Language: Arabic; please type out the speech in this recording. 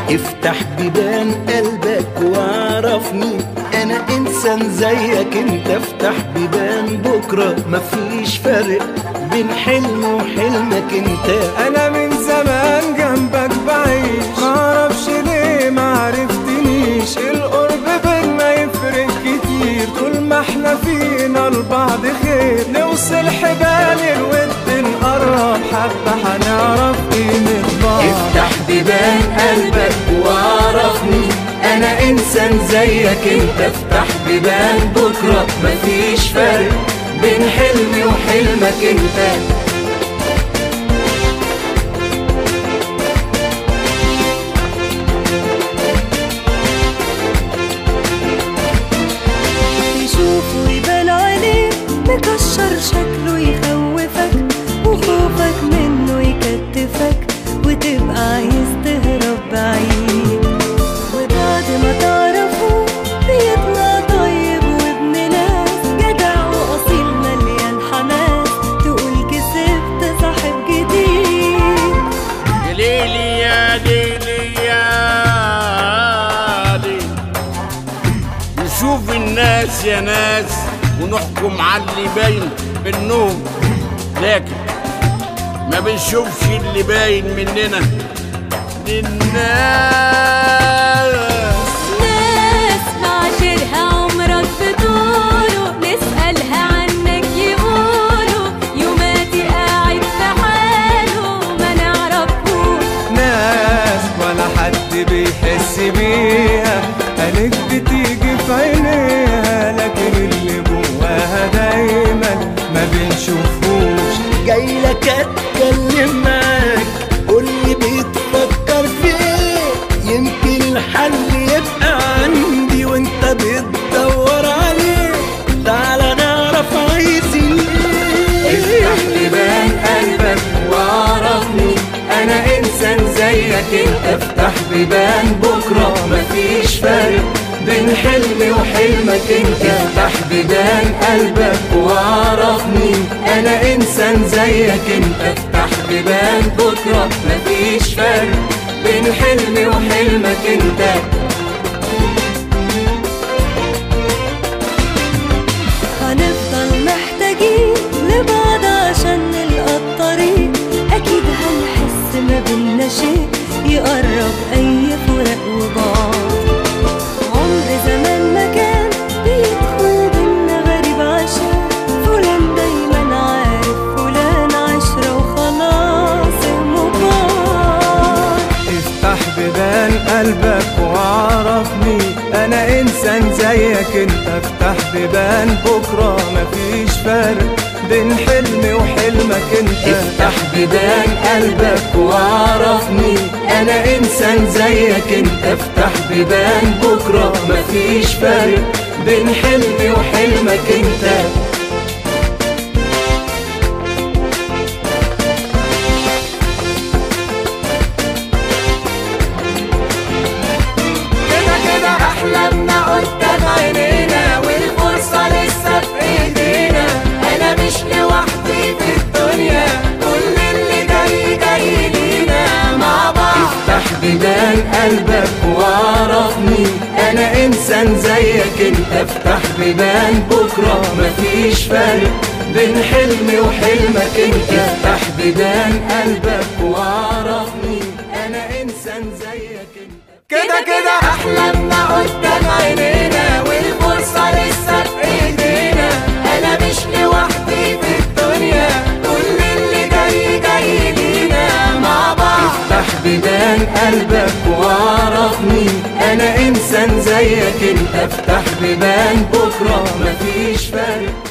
افتح بيبان قلبك واعرفني انا انسان زيك انت. افتح بيبان بكره مفيش فرق بين حلم وحلمك انت. انا من زمان جنبك بعيش، معرفش ليه معرفتنيش. القرب بينا يفرق كتير، طول ما احنا فينا لبعض خير. نوصل حبال الود نقرب حبة هنعرف قيمة بعض. افتح بيبان قلبك واعرفني انا انسان زيك انت. افتح بيبان بكره مفيش فرق بين حلمي وحلمك انت. يشوفه يبان عليه مكشر شكله يخوفك، وخوفك منه يكتفك وتبقى عايز تهرب بعيد. وبعد ما تعرفه بيطلع طيب وابن ناس، جدع واصيل مليان حماس، تقول كسبت صاحب جديد. يا ليلي يا ليلي يا ليلي، نشوف الناس يا ناس ونحكم على اللي باين منهم، لكن ما بنشوفش اللي باين مننا للناس. ناس معاشرها عمرك بطوله، نسألها عنك يقولوا يوماتي قاعد في حاله ما نعرفوش. ناس ولا حد بيحس بيها، قالك بتيجي في عينيها، لكن اللي جواها دايما ما بنشوفوش. جايلك اتكلم معاك قولي بتفكر فيه، يمكن الحل يبقى عندي وانت بتدور عليه. تعالى نعرف عايزين ايه. افتح بيبان قلبك واعرفني انا انسان زيك انت. افتح بيبان بكره مفيش فرق بين حلمي وحلمك انت. افتح بيبان قلبك واعرفني انا انسان زيك انت. افتح بيبان بكره مفيش فرق بين حلمي وحلمك انت. هنفضل محتاجين لبعض عشان نلقى الطريق، أكيد هنحس ما بينا شيء يقرب أي فراق وبعض. عمر زمان ما كان بيدخل بينا غريب، عشان فلان دايما عارف فلان، عشرة وخلاص المبار. افتح بيبان قلبك وعرفني انا انسان زيك انت. افتح بيبان بكره مفيش فرق بين حلمي وحلمك انت. افتح بيبان قلبك واعرفني انا انسان زيك انت. افتح بيبان بكره مفيش فرق بين حلمي وحلمك انت. أحلامنا قدام عينينا والفرصة لسه في ايدينا. أنا مش لوحدي في الدنيا، كل اللي جاي جاي لينا مع بعض. افتح بيبان قلبك واعرفني انا انسان زيك انت. افتح بيبان بكره مفيش فرق بين حلمي وحلمك انت. افتح بيبان قلبك واعرفني انا انسان زيك انت. كده أحلامنا قدام عينينا والفرصة لسه في ايدينا. أنا مش لوحدي في الدنيا، كل اللي جاي جاي لينا مع بعض. افتح بيبان قلبك واعرفني انا انسان زيك انت. افتح بيبان بكره مفيش فرق